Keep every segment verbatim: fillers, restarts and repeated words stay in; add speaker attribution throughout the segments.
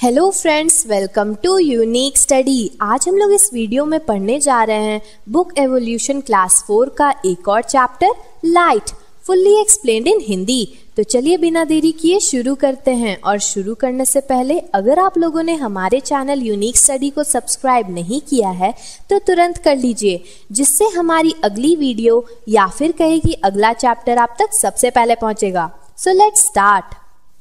Speaker 1: Hello friends, welcome to unique study. आज हम लोग इस वीडियो में पढ़ने जा रहे हैं बुक एवोल्यूशन क्लास फोर का एक और chapter light, fully explained in Hindi. तो चलिए बिना देरी किए शुरू करते हैं। और शुरू करने से पहले अगर आप लोगों ने हमारे चैनल यूनिक स्टडी को सब्सक्राइब नहीं किया है तो तुरंत कर लीजिए, जिससे हमारी अगली वीडियो या फिर कहे कि अगला चैप्टर आप तक सबसे पहले पहुंचेगा। So let's start.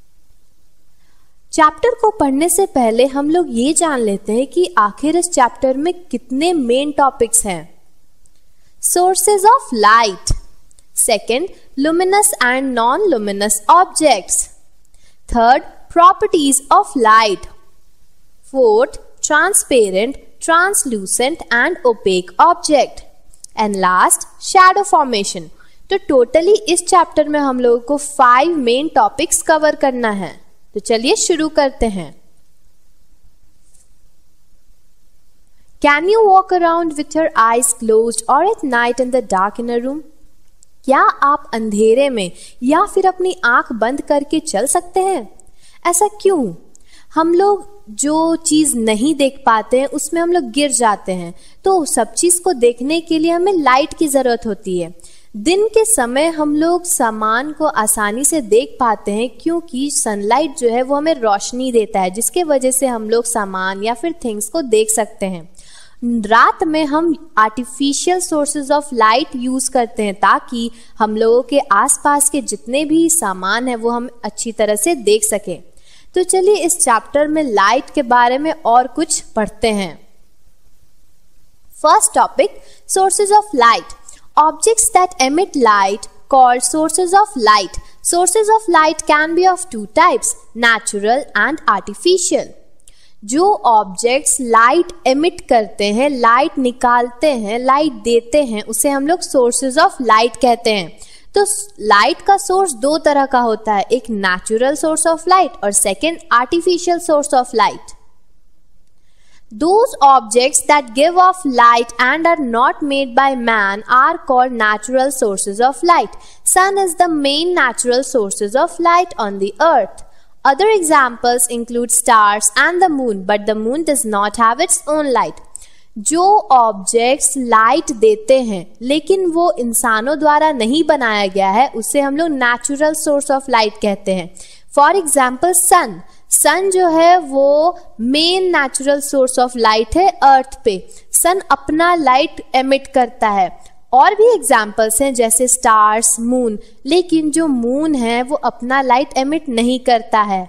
Speaker 1: चैप्टर को पढ़ने से पहले हम लोग ये जान लेते हैं कि आखिर इस चैप्टर में कितने मेन टॉपिक्स हैं। Sources of light, second luminous and non-luminous objects, third properties of light, fourth transparent, translucent and opaque object, and last shadow formation। तो टोटली इस चैप्टर में हम लोगों को फाइव मेन टॉपिक्स कवर करना है। तो चलिए शुरू करते हैं। Can you walk around with your eyes closed or at night in the dark in a room? क्या आप अंधेरे में या फिर अपनी आंख बंद करके चल सकते हैं? ऐसा क्यों? हम लोग जो चीज नहीं देख पाते हैं उसमें हम लोग गिर जाते हैं, तो सब चीज को देखने के लिए हमें लाइट की जरूरत होती है। दिन के समय हम लोग सामान को आसानी से देख पाते हैं क्योंकि सनलाइट जो है वो हमें रोशनी देता है, जिसके वजह से हम लोग सामान या फिर थिंग्स को देख सकते हैं। रात में हम artificial sources of light use करते हैं ताकि हम लोगों के आसपास के जितने भी सामान है वो हम अच्छी तरह से देख सकें। तो चलिए इस चैप्टर में लाइट के बारे में और कुछ पढ़ते हैं। First topic, sources of light. Objects that emit light called sources of light. Sources of light can be of two types, natural and artificial. जो ऑब्जेक्ट्स लाइट एमिट करते हैं, लाइट निकालते हैं, लाइट देते हैं, उसे हम लोग सोर्सेज ऑफ लाइट कहते हैं। तो लाइट का सोर्स दो तरह का होता है, एक नेचुरल सोर्स ऑफ लाइट और second artificial source of light. Those objects that give off light and are not made by man are called natural sources of light. Sun is the main natural sources of light on the earth. Other examples include stars and the moon, but the moon does not have its own light. जो objects light देते हैं लेकिन वो इंसानों द्वारा नहीं बनाया गया है, उसे हम लोग नेचुरल सोर्स ऑफ लाइट कहते हैं। फॉर एग्जाम्पल सन सन जो है वो main natural source of light है अर्थ पे। सन अपना लाइट एमिट करता है। और भी एग्जाम्पल्स हैं जैसे स्टार्स, मून, लेकिन जो मून है वो अपना लाइट एमिट नहीं करता है।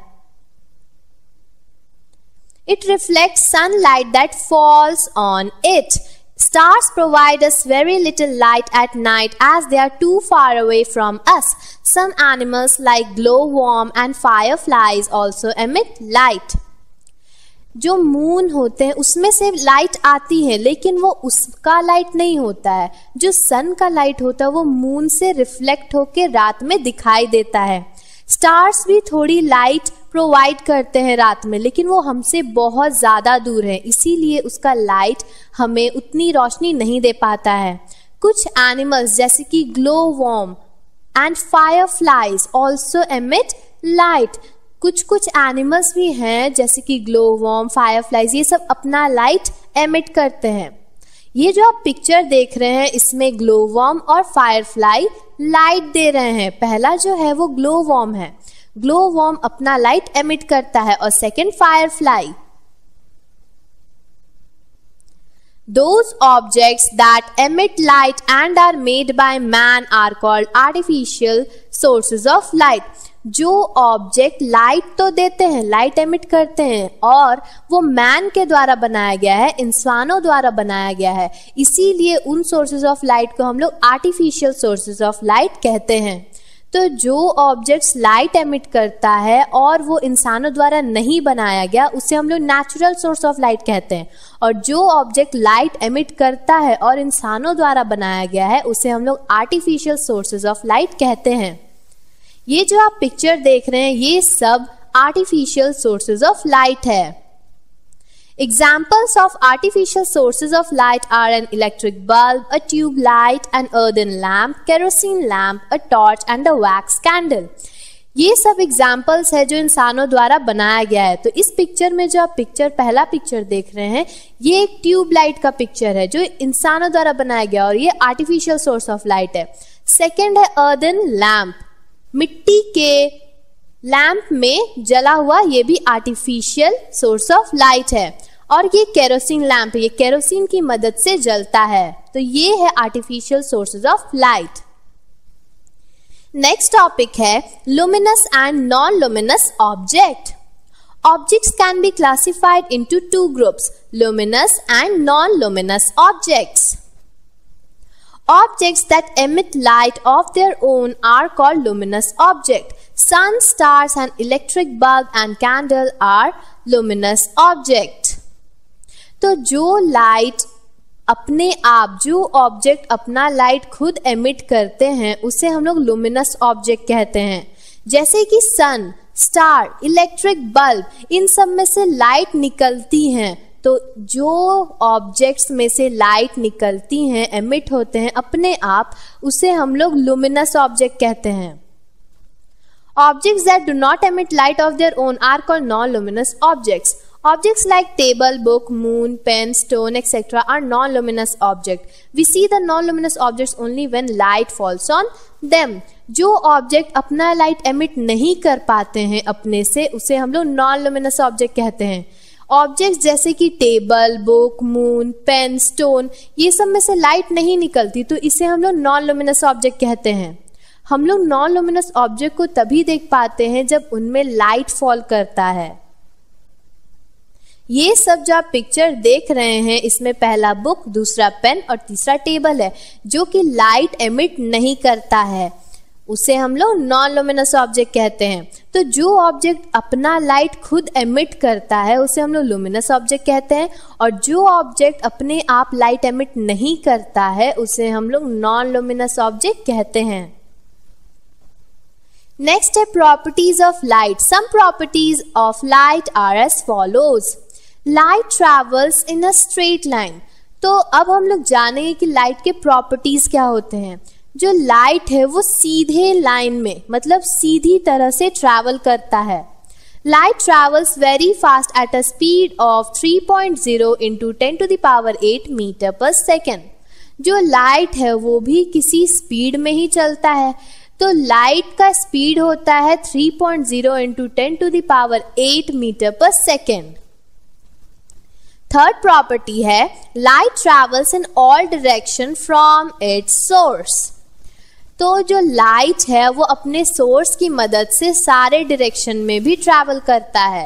Speaker 1: It reflects sunlight that falls on it. Stars provide us very little light at night as they are too far away from us. Some animals like glowworm and fireflies also emit light. जो moon होते हैं उसमें से light आती है लेकिन वो उसका लाइट नहीं होता है। जो सन का लाइट होता है वो मून से रिफ्लेक्ट होकर रात में दिखाई देता है। स्टार्स भी थोड़ी लाइट प्रोवाइड करते हैं रात में, लेकिन वो हमसे बहुत ज्यादा दूर है, इसीलिए उसका लाइट हमें उतनी रोशनी नहीं दे पाता है। कुछ एनिमल्स जैसे कि glowworm and fireflies also emit light. कुछ कुछ एनिमल्स भी हैं जैसे कि ग्लोवर्म, फायरफ्लाइज, ये सब अपना लाइट एमिट करते हैं। ये जो आप पिक्चर देख रहे हैं इसमें ग्लोवर्म और फायरफ्लाई लाइट दे रहे हैं। पहला जो है वो ग्लोवर्म है, ग्लोवर्म अपना लाइट एमिट करता है, और second firefly. Those objects that emit light and are made by man are called artificial sources of light. जो ऑब्जेक्ट लाइट तो देते हैं, लाइट एमिट करते हैं, और वो मैन के द्वारा बनाया गया है, इंसानों द्वारा बनाया गया है, इसीलिए उन सोर्सेज ऑफ लाइट को हम लोग आर्टिफिशियल सोर्सेज ऑफ लाइट कहते हैं। तो जो ऑब्जेक्ट्स लाइट एमिट करता है और वो इंसानों द्वारा नहीं बनाया गया उसे हम लोग नेचुरल सोर्स ऑफ लाइट कहते हैं, और जो ऑब्जेक्ट लाइट एमिट करता है और इंसानों द्वारा बनाया गया है उसे हम लोग आर्टिफिशियल सोर्सेज ऑफ लाइट कहते हैं। ये जो आप पिक्चर देख रहे हैं ये सब आर्टिफिशियल सोर्सेज ऑफ लाइट है। Examples of artificial sources of light are an electric bulb, a tube light, an earthen lamp, kerosene lamp, a torch and a wax candle. ये सब एग्जाम्पल्स है जो इंसानों द्वारा बनाया गया है। तो इस पिक्चर में जो आप पिक्चर पहला पिक्चर देख रहे हैं ये एक ट्यूबलाइट का पिक्चर है जो इंसानों द्वारा बनाया गया और ये आर्टिफिशियल सोर्स ऑफ लाइट है। सेकंड है अर्दन लैंप, मिट्टी के लैंप में जला हुआ, ये भी आर्टिफिशियल सोर्स ऑफ लाइट है। और ये केरोसिन लैंप, ये केरोसिन की मदद से जलता है, तो ये है artificial sources of light. Next topic है luminous and non-luminous object. Objects can be classified into two groups, luminous and non-luminous objects. Objects that emit light of their own are called luminous objects. Sun, stars and electric bulb and candle are luminous objects. तो जो light अपने आप, जो object अपना light खुद emit करते हैं उसे हम लोग लुमिनस ऑब्जेक्ट कहते हैं। जैसे कि सन, स्टार, इलेक्ट्रिक बल्ब, इन सब में से लाइट निकलती हैं। तो जो ऑब्जेक्ट्स में से लाइट निकलती हैं, एमिट होते हैं अपने आप, उसे हम लोग लुमिनस ऑब्जेक्ट कहते हैं। Objects that do not emit light of their own are called non-luminous objects. Objects like table, book, moon, pen, stone, et cetera are non-luminous objects. We see the non-luminous objects only when light falls on them. जो object अपना light emit नहीं कर पाते हैं अपने से, उसे हम लोग non-luminous object कहते हैं। ऑब्जेक्ट्स जैसे कि table, book, moon, pen, stone, ये सब में से लाइट नहीं निकलती, तो इसे हम लोग non-luminous object कहते हैं। हम लोग non-luminous object को तभी देख पाते हैं जब उनमें लाइट फॉल करता है। ये सब जो आप पिक्चर देख रहे हैं, इसमें पहला बुक, दूसरा पेन और तीसरा टेबल है जो कि लाइट एमिट नहीं करता है, उसे हम लोग नॉन लुमिनस ऑब्जेक्ट कहते हैं। तो जो ऑब्जेक्ट अपना लाइट खुद एमिट करता है उसे हम लोग लुमिनस ऑब्जेक्ट कहते हैं, और जो ऑब्जेक्ट अपने आप लाइट एमिट नहीं करता है उसे हम लोग नॉन लुमिनस ऑब्जेक्ट कहते हैं। नेक्स्ट है properties of light. Some properties of light are as follows. Light travels in a straight line. तो अब हम लोग जानेंगे कि लाइट के प्रॉपर्टीज क्या होते हैं। जो लाइट है वो सीधे लाइन में, मतलब सीधी तरह से ट्रैवल करता है। Light travels very fast at a speed of three point zero into ten to the power eight metre per second. जो लाइट है वो भी किसी स्पीड में ही चलता है, तो लाइट का स्पीड होता है three point zero into ten to the power eight metre per second. Third property है light travels in all direction from its source. तो जो लाइट है वो अपने सोर्स की मदद से सारे डायरेक्शन में भी ट्रैवल करता है।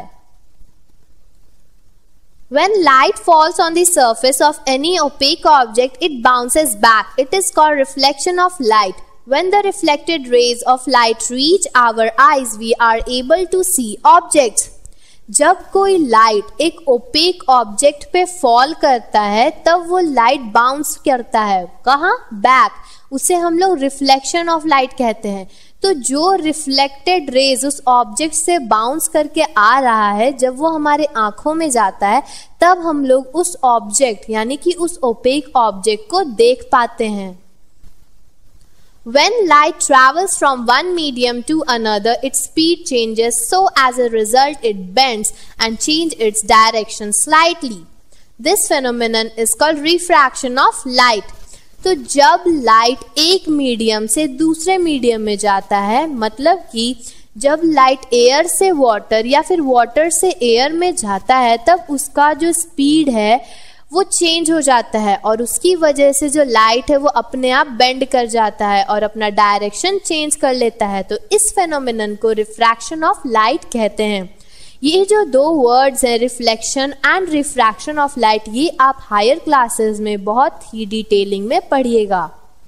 Speaker 1: When light falls on the surface of any opaque object, it bounces back. It is called reflection of light. When the reflected rays of light reach our eyes, we are able to see objects. जब कोई light एक opaque object पे fall करता है तब वो light bounce करता है, कहाँ? बैक। उसे हम लोग रिफ्लेक्शन ऑफ लाइट कहते हैं। तो जो रिफ्लेक्टेड रेज उस ऑब्जेक्ट से बाउंस करके आ रहा है, जब वो हमारे आंखों में जाता है तब हम लोग उस ऑब्जेक्ट यानी कि उस ओपेक ऑब्जेक्ट को देख पाते हैं। When light travels from one medium to another, its speed changes, so as a result it bends and changes its direction slightly. This phenomenon is called refraction of light. तो जब light एक medium से दूसरे medium में जाता है, मतलब कि जब लाइट एयर से वाटर या फिर वाटर से एयर में जाता है, तब उसका जो स्पीड है वो चेंज हो जाता है और उसकी वजह से जो लाइट है वो अपने आप बेंड कर जाता है और अपना डायरेक्शन चेंज कर लेता है। तो इस फेनोमेनन को रिफ्रैक्शन ऑफ लाइट कहते हैं। ये जो दो वर्ड्स हैं, reflection and refraction of light, ये आप हायर क्लासेस में बहुत ही डिटेलिंग में पढ़िएगा।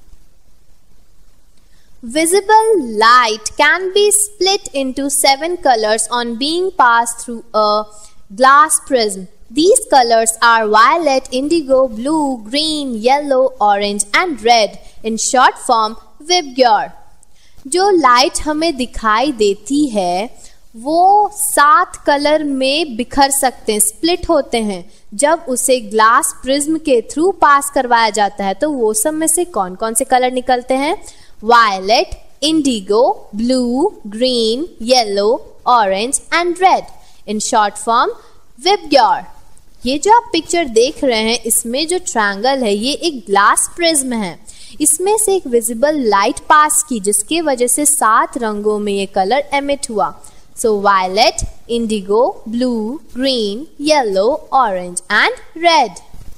Speaker 1: Visible light can be split into seven colors on being passed through a glass prism. These colors are violet, indigo, blue, green, yellow, orange and red. In short form, Vibgyor. जो light हमें दिखाई देती है वो सात colour में बिखर सकते हैं, स्प्लिट होते हैं। जब उसे ग्लास प्रिज्म के थ्रू पास करवाया जाता है तो वो सब में से कौन कौन से कलर निकलते हैं? Violet, indigo, blue, green, yellow, orange and red. In short form, Vibgyor. ये जो आप पिक्चर देख रहे हैं, इसमें जो ट्रायंगल है ये एक ग्लास प्रिज्म है। इसमें से एक विजिबल लाइट पास की, जिसके वजह से सात रंगों में ये कलर एमिट हुआ। So violet, indigo, blue, green, yellow, orange and red.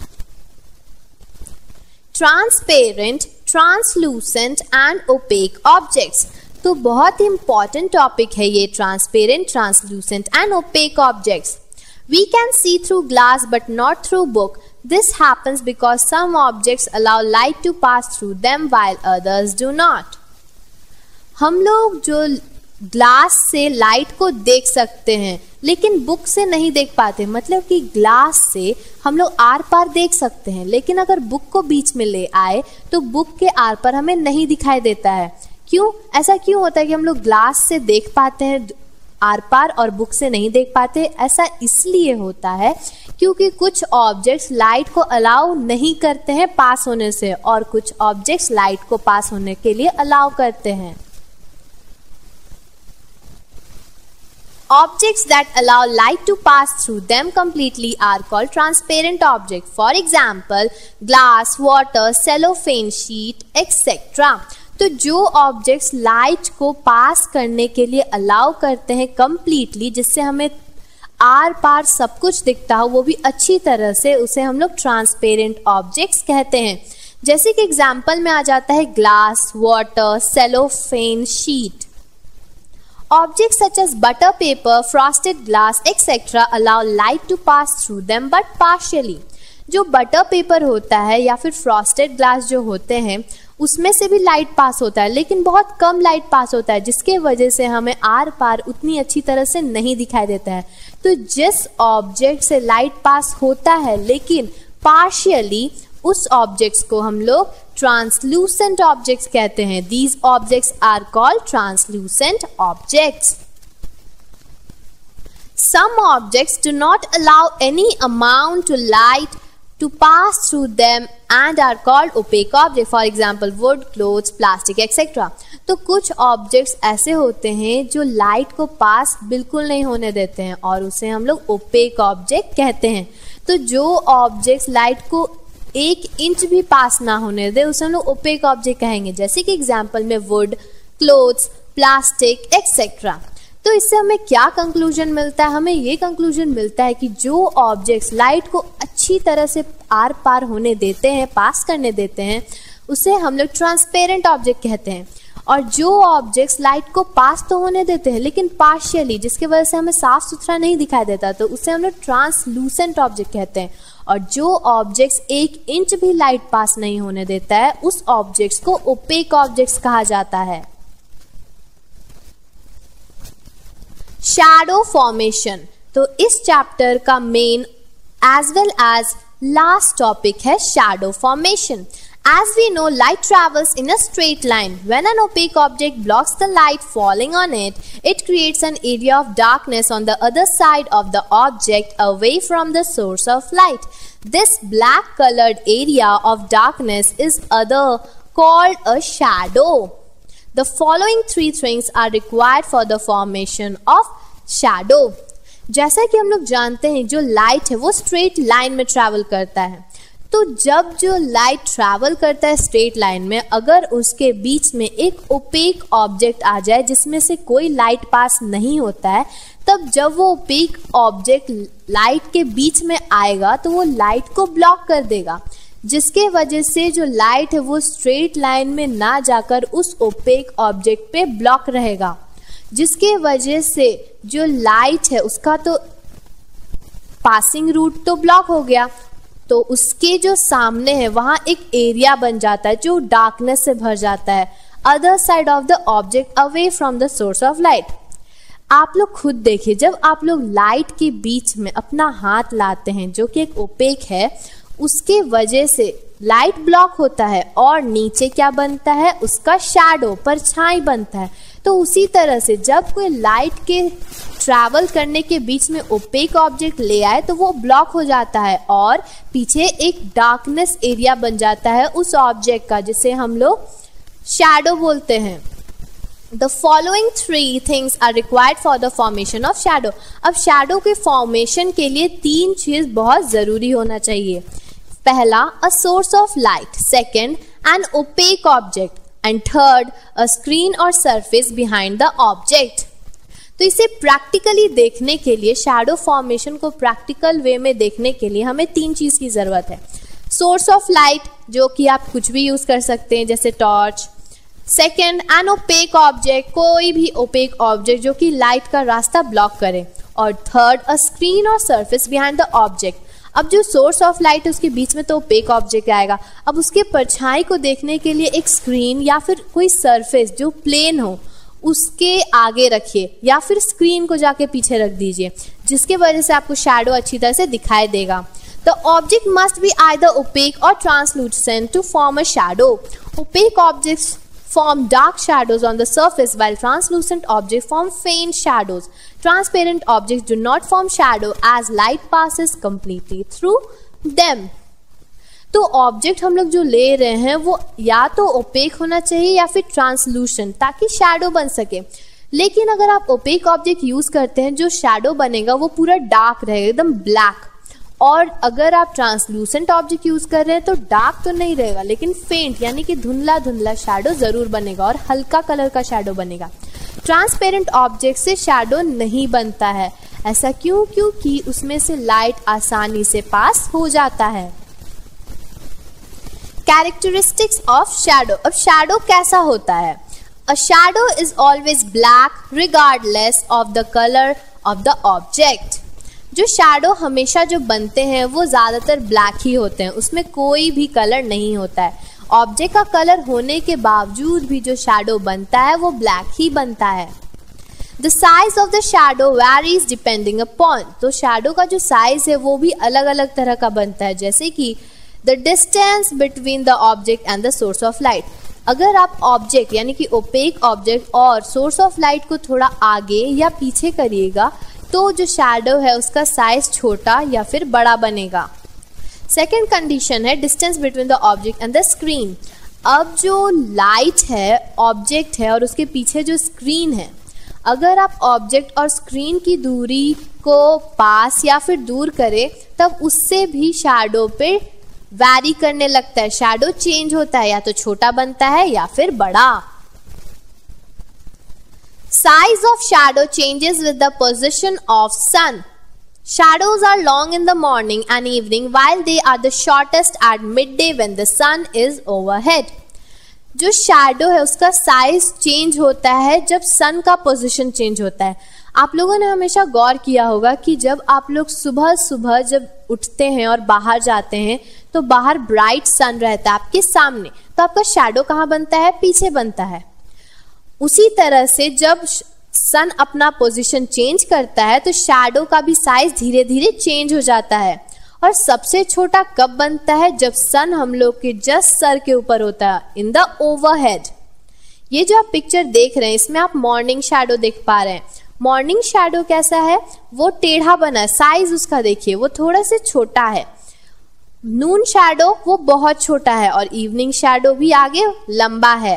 Speaker 1: Transparent, translucent and opaque objects. तो बहुत ही इंपॉर्टेंट टॉपिक है ये transparent, translucent and opaque objects. We can see through glass but not through book. This happens because some objects allow light to pass through them while others do not. हम लोग जो glass से light को देख सकते हैं लेकिन book से नहीं देख पाते। मतलब कि ग्लास से हम लोग आर पार देख सकते हैं, लेकिन अगर बुक को बीच में ले आए तो बुक के आर पार हमें नहीं दिखाई देता है। क्यों? ऐसा क्यों होता है कि हम लोग ग्लास से देख पाते हैं आर पार और बुक से नहीं देख पाते? ऐसा इसलिए होता है क्योंकि कुछ ऑब्जेक्ट्स लाइट को अलाउ नहीं करते हैं पास होने से, और कुछ ऑब्जेक्ट्स लाइट को पास होने के लिए अलाउ करते हैं। Objects that allow light to pass through them completely are called transparent objects. For example, glass, water, cellophane sheet, et cetera. तो जो ऑब्जेक्ट्स लाइट को पास करने के लिए अलाउ करते हैं कंप्लीटली, जिससे हमें आर पार सब कुछ दिखता हो वो भी अच्छी तरह से, उसे हम लोग ट्रांसपेरेंट ऑब्जेक्ट्स कहते हैं। जैसे कि एग्जांपल में आ जाता है glass, water, cellophane sheet. Objects such as butter paper, frosted glass, et cetera allow light to pass through them but partially. जो बटर पेपर होता है या फिर फ्रॉस्टेड ग्लास जो होते हैं उसमें से भी लाइट पास होता है, लेकिन बहुत कम लाइट पास होता है, जिसके वजह से हमें आर पार उतनी अच्छी तरह से नहीं दिखाई देता है। तो जिस ऑब्जेक्ट से लाइट पास होता है लेकिन पार्शियली, उस ऑब्जेक्ट्स को हम लोग ट्रांसलूसेंट ऑब्जेक्ट्स कहते हैं। These objects are called translucent objects. Some objects do not allow any amount to light to pass through them and are called opaque objects. For example, wood, clothes, plastic, et cetera. तो कुछ objects ऐसे होते हैं जो light को पास बिल्कुल नहीं होने देते हैं और उसे हम लोग ओपेक ऑब्जेक्ट कहते हैं। तो जो ऑब्जेक्ट्स लाइट को एक इंच भी पास ना होने दे उसे हम लोग ओपेक ऑब्जेक्ट कहेंगे। जैसे कि एग्जाम्पल में वुड, क्लोथ्स, प्लास्टिक, एक्सेट्रा। तो इससे हमें क्या कंक्लूजन मिलता है? हमें ये कंक्लूजन मिलता है कि जो ऑब्जेक्ट्स लाइट को अच्छी तरह से आर पार होने देते हैं, पास करने देते हैं, उसे हम लोग ट्रांसपेरेंट ऑब्जेक्ट कहते हैं। और जो ऑब्जेक्ट्स लाइट को पास तो होने देते हैं लेकिन पार्शियली, जिसकी वजह से हमें साफ सुथरा नहीं दिखाई देता, तो उसे हम लोग ट्रांसलूसेंट ऑब्जेक्ट कहते हैं। और जो ऑब्जेक्ट्स एक इंच भी लाइट पास नहीं होने देता है उस ऑब्जेक्ट्स को ओपेक ऑब्जेक्ट्स कहा जाता है। Shadow formation. तो इस चैप्टर का main as well as last topic है shadow formation. As we know, light travels in a straight line. When an opaque object blocks the light falling on it, it creates an area of darkness on the other side of the object away from the source of light. This black colored area of darkness is other called a shadow. The following three things are required for the formation of shadow. जैसा कि हम लोग जानते हैं जो light है वो straight line में ट्रैवल करता है। तो जब जो लाइट ट्रैवल करता है स्ट्रेट लाइन में, अगर उसके बीच में एक ओपेक ऑब्जेक्ट आ जाए जिसमें से कोई लाइट पास नहीं होता है, तब जब वो ओपेक ऑब्जेक्ट लाइट के बीच में आएगा तो वो लाइट को ब्लॉक कर देगा, जिसके वजह से जो लाइट है वो स्ट्रेट लाइन में ना जाकर उस ओपेक ऑब्जेक्ट पे ब्लॉक रहेगा, जिसके वजह से जो लाइट है उसका तो पासिंग रूट तो ब्लॉक हो गया, तो उसके जो सामने है वहां एक एरिया बन जाता है जो डार्कनेस से भर जाता है, other side of the object away from the source of light. आप लोग खुद देखिए, जब आप लोग लाइट के बीच में अपना हाथ लाते हैं जो कि एक ओपेक है, उसके वजह से लाइट ब्लॉक होता है और नीचे क्या बनता है, उसका शैडो, परछाई बनता है। तो उसी तरह से जब कोई लाइट के ट्रैवल करने के बीच में ओपेक ऑब्जेक्ट ले आए तो वो ब्लॉक हो जाता है और पीछे एक डार्कनेस एरिया बन जाता है उस ऑब्जेक्ट का, जिसे हम लोग शैडो बोलते हैं। The following three things are required for the formation of shadow. अब shadow के formation के लिए तीन चीज बहुत जरूरी होना चाहिए. पहला, a source of light. Second, an opaque object. And third, a screen or surface behind the object. तो इसे प्रैक्टिकली देखने के लिए, शैडो फॉर्मेशन को प्रैक्टिकल वे में देखने के लिए हमें तीन चीज की जरूरत है. सोर्स ऑफ लाइट, जो कि आप कुछ भी यूज कर सकते हैं जैसे torch. Second, an opaque object, कोई भी ओपेक ऑब्जेक्ट जो कि लाइट का रास्ता ब्लॉक करे. और थर्ड, अ स्क्रीन और सरफेस बिहाइंड द ऑब्जेक्ट. अब जो सोर्स ऑफ लाइट है उसके बीच में तो ओपेक ऑब्जेक्ट आएगा. अब उसके परछाई को देखने के लिए एक स्क्रीन या फिर कोई सरफेस जो प्लेन हो उसके आगे रखिए, या फिर स्क्रीन को जाके पीछे रख दीजिए, जिसके वजह से आपको शैडो अच्छी तरह से दिखाई देगा. The object must be either opaque or translucent to form a shadow. Opaque objects form dark shadows on the surface, while translucent objects form faint shadows. Transparent objects do not form shadow as light passes completely through them. तो object हम लोग जो ले रहे हैं वो या तो ओपेक होना चाहिए या फिर ट्रांसलूसेंट, ताकि शैडो बन सके. लेकिन अगर आप ओपेक ऑब्जेक्ट यूज करते हैं, जो शैडो बनेगा वो पूरा डार्क रहेगा, एकदम ब्लैक. और अगर आप ट्रांसलूसेंट ऑब्जेक्ट यूज कर रहे हैं तो डार्क तो नहीं रहेगा, लेकिन फेंट यानी कि धुंधला धुंधला शैडो जरूर बनेगा और हल्का कलर का शैडो बनेगा. ट्रांसपेरेंट ऑब्जेक्ट से शैडो नहीं बनता है. ऐसा क्यों? क्योंकि उसमें से लाइट आसानी से पास हो जाता है. Characteristics of shadow. अब शैडो कैसा होता है? A shadow is always black regardless of the colour of the object. जो शैडो हमेशा जो बनते हैं वो ज्यादातर ब्लैक ही होते हैं, उसमें कोई भी कलर नहीं होता है. ऑब्जेक्ट का कलर होने के बावजूद भी जो शैडो बनता है वो ब्लैक ही बनता है. The size of the shadow varies depending upon. तो शैडो का जो साइज है वो भी अलग अलग तरह का बनता है, जैसे कि the distance between the object and the source of light. अगर आप ऑब्जेक्ट यानी कि ओपेक ऑब्जेक्ट और सोर्स ऑफ लाइट को थोड़ा आगे या पीछे करिएगा तो जो शैडो है उसका साइज छोटा या फिर बड़ा बनेगा. सेकेंड कंडीशन है distance between the object and the screen. अब जो लाइट है, ऑब्जेक्ट है और उसके पीछे जो स्क्रीन है, अगर आप ऑब्जेक्ट और स्क्रीन की दूरी को पास या फिर दूर करें तब उससे भी शैडो पे वैरी करने लगता है. शैडो चेंज होता है, या तो छोटा बनता है या फिर बड़ा. Size of shadow changes with the position of sun. Shadows are long in the morning and evening, while they are the shortest at midday when the sun is overhead. जो शैडो है उसका साइज चेंज होता है जब सन का position change होता है. आप लोगों ने हमेशा गौर किया होगा कि जब आप लोग सुबह सुबह जब उठते हैं और बाहर जाते हैं तो बाहर ब्राइट सन रहता है आपके सामने, तो आपका शैडो कहाँ बनता है? पीछे बनता है. उसी तरह से जब सन अपना पोजीशन चेंज करता है तो शैडो का भी साइज धीरे धीरे चेंज हो जाता है. और सबसे छोटा कब बनता है? जब सन हम लोग के जस्ट सर के ऊपर होता है, इन द ओवरहेड. ये जो आप पिक्चर देख रहे हैं इसमें आप मॉर्निंग शैडो देख पा रहे हैं. मॉर्निंग शैडो कैसा है? वो टेढ़ा बना है, साइज उसका देखिए वो थोड़ा से छोटा है. नून शैडो वो बहुत छोटा है और इवनिंग शैडो भी आगे लंबा है.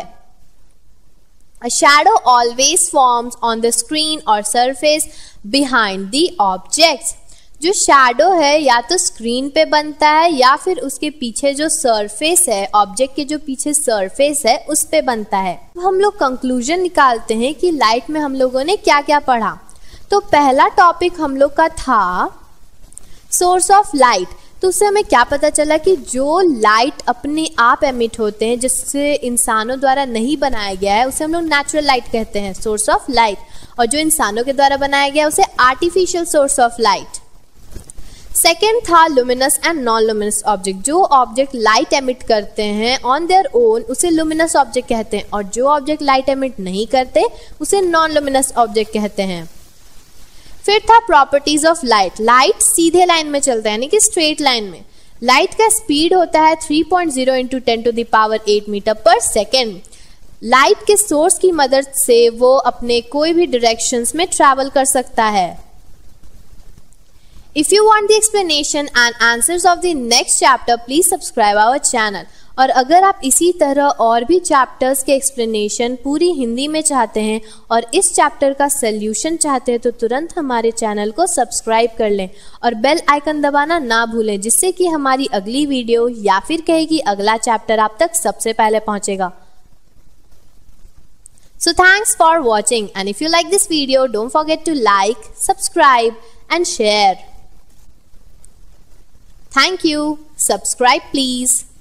Speaker 1: A shadow always forms on the screen or surface behind the objects. जो शैडो है या तो स्क्रीन पे बनता है या फिर उसके पीछे जो सरफेस है, ऑब्जेक्ट के जो पीछे सरफेस है उस पे बनता है. हम लोग कंक्लूजन निकालते हैं कि लाइट में हम लोगों ने क्या क्या पढ़ा. तो पहला टॉपिक हम लोग का था सोर्स ऑफ लाइट. तो उससे हमें क्या पता चला कि जो लाइट अपने आप एमिट होते हैं, जिससे इंसानों द्वारा नहीं बनाया गया है, उसे हम लोग नेचुरल लाइट कहते हैं, सोर्स ऑफ लाइट. और जो इंसानों के द्वारा बनाया गया है उसे artificial source of light. Second था luminous and non luminous object. जो ऑब्जेक्ट लाइट एमिट करते हैं ऑन देयर ओन उसे लुमिनस ऑब्जेक्ट कहते हैं, और जो ऑब्जेक्ट लाइट एमिट नहीं करते उसे नॉन लुमिनस ऑब्जेक्ट कहते हैं. फिर था प्रॉपर्टीज ऑफ लाइट. लाइट सीधे लाइन में चलता है यानी कि स्ट्रेट लाइन में. लाइट का स्पीड होता है three point zero into ten to the power eight metre per second. Light के सोर्स की मदद से वो अपने कोई भी डायरेक्शंस में ट्रैवल कर सकता है. If you want the explanation and answers of the next chapter, please subscribe our channel. और अगर आप इसी तरह और भी चैप्टर्स के एक्सप्लेनेशन पूरी हिंदी में चाहते हैं और इस चैप्टर का सल्यूशन चाहते हैं तो तुरंत हमारे चैनल को सब्सक्राइब कर लें और बेल आइकन दबाना ना भूलें, जिससे कि हमारी अगली वीडियो या फिर कहे कि अगला चैप्टर आप तक सबसे पहले पहुंचेगा। So thanks for watching, and if you like this video, don't forget to like, subscribe and share. Thank you. Subscribe please.